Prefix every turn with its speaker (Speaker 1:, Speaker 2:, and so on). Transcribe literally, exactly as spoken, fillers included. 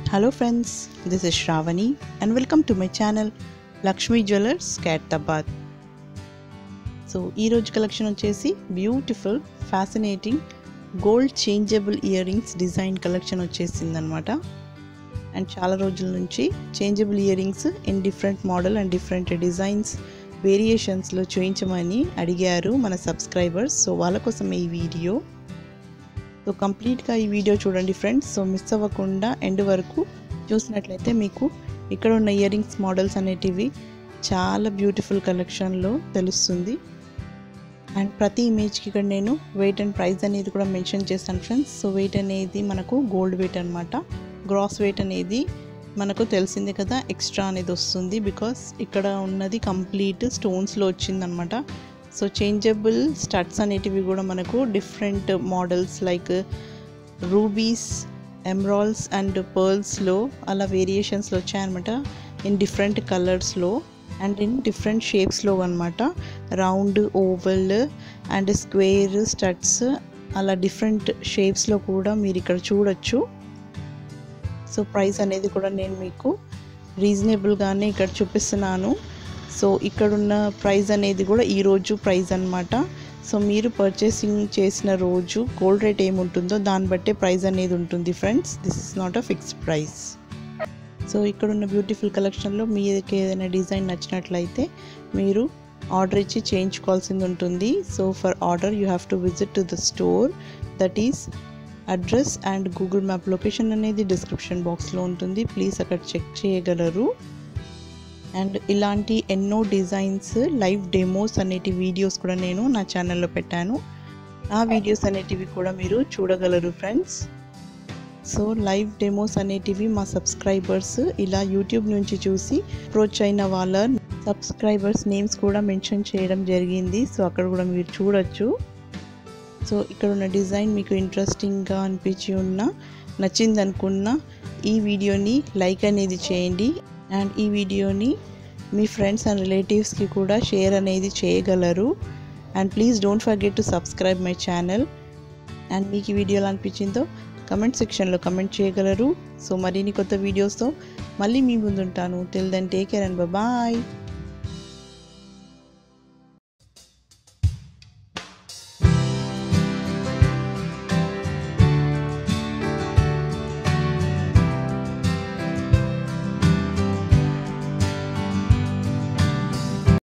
Speaker 1: Hello friends, this is Shravani and welcome to my channel Lakshmi Jewellers Khairatabad. So ee roju collection vachesi beautiful fascinating gold changeable earrings design collection vachesindi anamata. And chaala rojula nunchi changeable earrings in different model and different designs variations lo cheyinchamani adigaru mana subscribers. So vaalla kosam ee video. So కంప్లీట్గా ఈ video చూడండి friends. So miss అవ్వకుండా end వరకు చూసినట్లయితే మీకు ఇక్కడ ఉన్న ear rings models అనేటివి చాలా బ్యూటిఫుల్ కలెక్షన్లో తెలుస్తుంది. అండ్ ప్రతి ఇమేజ్కి ఇక్కడ నేను వెయిట్ అండ్ ప్రైస్ అనేది కూడా మెన్షన్ చేస్తాను ఫ్రెండ్స్. సో వెయిట్ అనేది మనకు గోల్డ్ వెయిట్ అనమాట. గ్రాస్ వెయిట్ అనేది మనకు తెలిసిందే కదా, ఎక్స్ట్రా అనేది వస్తుంది బికాస్ ఇక్కడ ఉన్నది కంప్లీట్ స్టోన్స్లో వచ్చిందనమాట. సో చేంజబుల్ స్టడ్స్ అనేటివి కూడా మనకు different models like rubies, emeralds and పర్ల్స్లో అలా వేరియేషన్స్లో వచ్చాయన్నమాట. ఇన్ డిఫరెంట్ కలర్స్లో అండ్ ఇన్ డిఫరెంట్ షేప్స్లో అనమాట. Round, oval and square studs అలా డిఫరెంట్ షేప్స్లో కూడా మీరు ఇక్కడ చూడొచ్చు. సో ప్రైస్ అనేది కూడా నేను మీకు రీజనబుల్గానే ఇక్కడ చూపిస్తున్నాను. సో ఇక్కడున్న ప్రైస్ అనేది కూడా ఈరోజు ప్రైస్ అనమాట. సో మీరు పర్చేసింగ్ చేసిన రోజు గోల్డ్ రేట్ ఏముంటుందో దాన్ని బట్టే ప్రైస్ అనేది ఉంటుంది friends. This is not a fixed price. So ఇక్కడున్న బ్యూటిఫుల్ కలెక్షన్లో మీకు ఏదైనా డిజైన్ నచ్చినట్లయితే మీరు ఆర్డర్ ఇచ్చి చేయించుకోవాల్సింది ఉంటుంది. So for order you have to visit to the store. That is address and Google map location అనేది డిస్క్రిప్షన్ బాక్స్లో ఉంటుంది. ప్లీజ్ అక్కడ చెక్ చేయగలరు. అండ్ ఇలాంటి ఎన్నో డిజైన్స్ లైవ్ డెమోస్ అనేటి వీడియోస్ కూడా నేను నా ఛానల్లో పెట్టాను. ఆ వీడియోస్ అనేటివి కూడా మీరు చూడగలరు ఫ్రెండ్స్. సో లైవ్ డెమోస్ అనేటివి మా సబ్స్క్రైబర్స్ ఇలా యూట్యూబ్ నుంచి చూసి అప్రోచ్ అయిన వాళ్ళ సబ్స్క్రైబర్స్ నేమ్స్ కూడా మెన్షన్ చేయడం జరిగింది. సో అక్కడ కూడా మీరు చూడొచ్చు. సో ఇక్కడ ఉన్న డిజైన్ మీకు ఇంట్రెస్టింగ్గా అనిపించి ఉన్న నచ్చింది అనుకున్న ఈ వీడియోని లైక్ అనేది చేయండి. అండ్ ఈ వీడియోని మీ ఫ్రెండ్స్ అండ్ రిలేటివ్స్కి కూడా షేర్ అనేది చేయగలరు. And please don't forget to subscribe my channel. And మీకు ఈ వీడియో ఎలా అనిపించిందో కమెంట్ సెక్షన్లో కమెంట్ చేయగలరు. సో మరిన్ని కొత్త వీడియోస్తో మళ్ళీ మీ ముందుంటాను. Till then take care and bye.